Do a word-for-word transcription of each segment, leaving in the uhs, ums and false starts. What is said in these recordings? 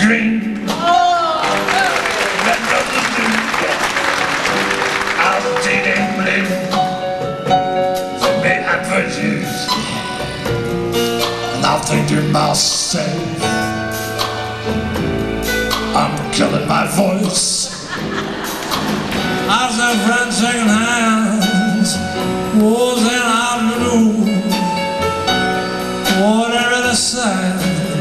dream. Oh, that nothing to do. I was taking blame for bad virtues. And I'm thinking myself, I'm killing my voice. I said, friends, second hands, was in out the door. Whatever the sign.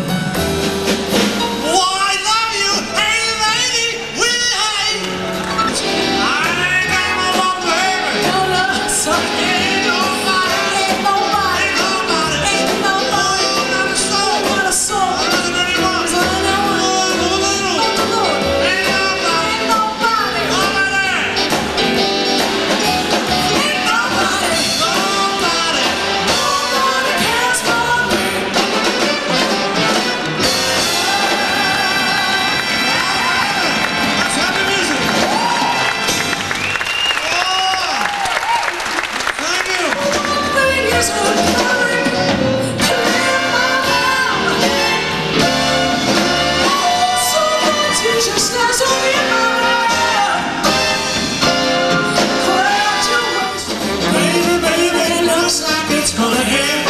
Why love you, hey lady, we hate. I ain't got no more baby. No, no, so ain't nobody, ain't nobody, ain't nobody, ain't nobody, not a soul, not a soul, not a dirty one, so ain't nobody, ain't nobody, ain't nobody, nobody, ain't nobody, nobody, nobody cares for me. Let's have the music. Oh, thank you. Thank you so much. So much you just as we Baby, baby, it looks like it's gonna end.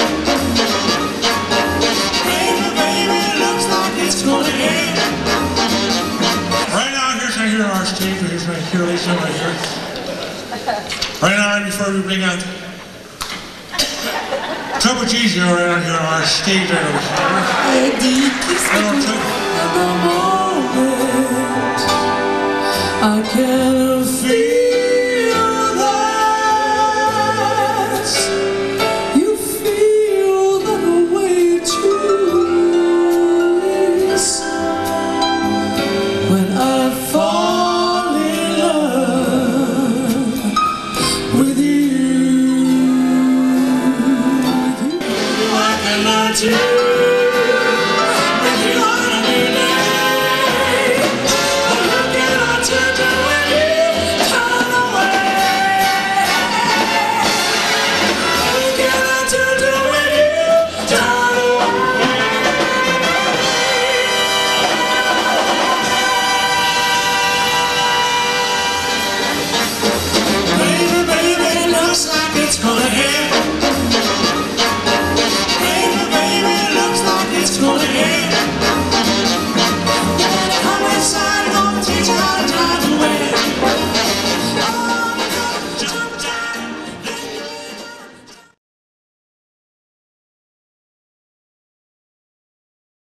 Baby, baby, it looks like it's gonna end. Right now, here's right here on our stage. Here's right here, ladies and right here. Right now, right before we bring out Trouble G's, you know, right out here on our stage right over here.